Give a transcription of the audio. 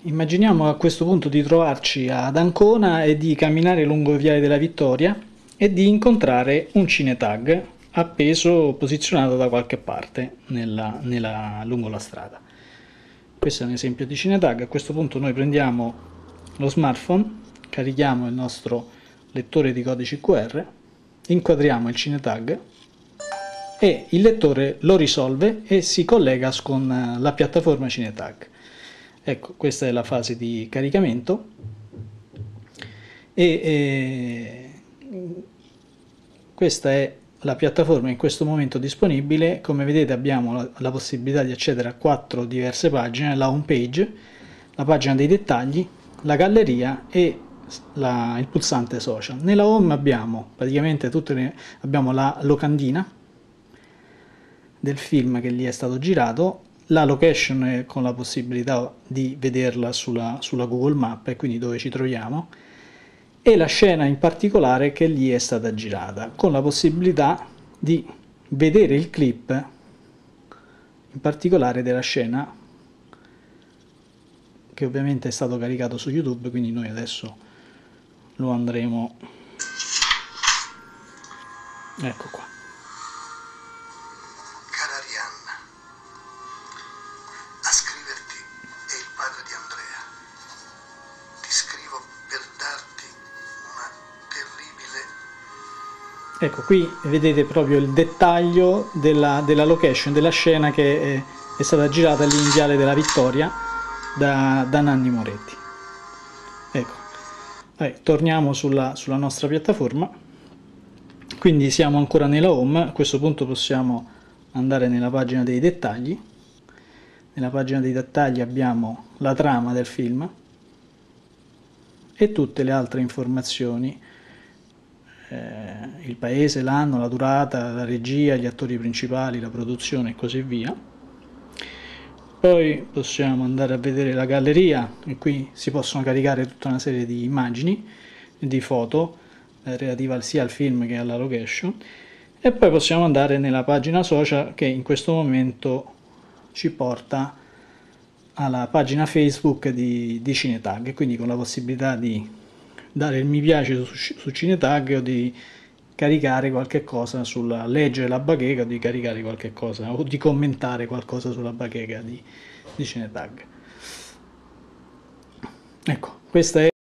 Immaginiamo a questo punto di trovarci ad Ancona e di camminare lungo Viale della Vittoria e di incontrare un cinetag appeso, posizionato da qualche parte lungo la strada. Questo è un esempio di cinetag. A questo punto noi prendiamo lo smartphone, carichiamo il nostro lettore di codici QR, inquadriamo il cinetag e il lettore lo risolve e si collega con la piattaforma cinetag. Ecco, questa è la fase di caricamento e questa è la piattaforma in questo momento disponibile. Come vedete abbiamo la possibilità di accedere a 4 diverse pagine: la home page, la pagina dei dettagli, la galleria e il pulsante social. Nella home abbiamo praticamente abbiamo la locandina del film che lì è stato girato, la location con la possibilità di vederla sulla Google Map e quindi dove ci troviamo, e la scena in particolare che lì è stata girata, con la possibilità di vedere il clip in particolare della scena, che ovviamente è stato caricato su YouTube, quindi noi adesso lo andremo, ecco qua. Cara Arianna, a scriverti è il padre di Andrea. Ti scrivo per darti una terribile... Ecco, qui vedete proprio il dettaglio della location, della scena che è stata girata lì in Viale della Vittoria da Nanni Moretti. Ecco, torniamo sulla nostra piattaforma. Quindi siamo ancora nella home. A questo punto possiamo andare nella pagina dei dettagli. Nella pagina dei dettagli abbiamo la trama del film e tutte le altre informazioni, il paese, l'anno, la durata, la regia, gli attori principali, la produzione e così via. Poi possiamo andare a vedere la galleria, e qui si possono caricare tutta una serie di immagini, di foto relativa sia al film che alla location. E poi possiamo andare nella pagina social, che in questo momento ci porta alla pagina Facebook di cinetag, quindi con la possibilità di dare il mi piace su cinetag o di caricare qualche cosa leggere la bacheca, o di caricare qualche cosa o di commentare qualcosa sulla bacheca di cinetag. Ecco, questa è